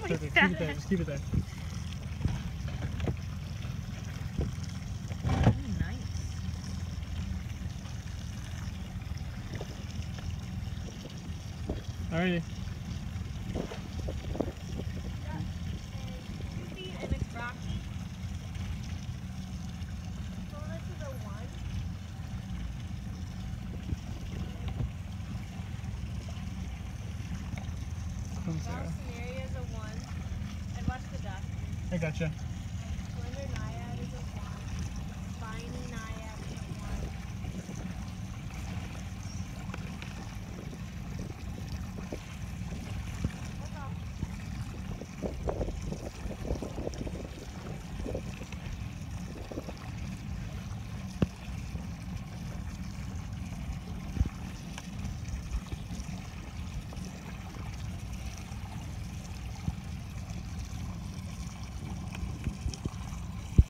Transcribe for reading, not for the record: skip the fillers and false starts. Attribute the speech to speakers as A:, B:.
A: perfect. Keep it there. Just keep it there. Alrighty.
B: And it's rocky. So this is a 1.
A: Come, Sarah.
B: Scenario is a 1. And watch the duck.
A: I gotcha.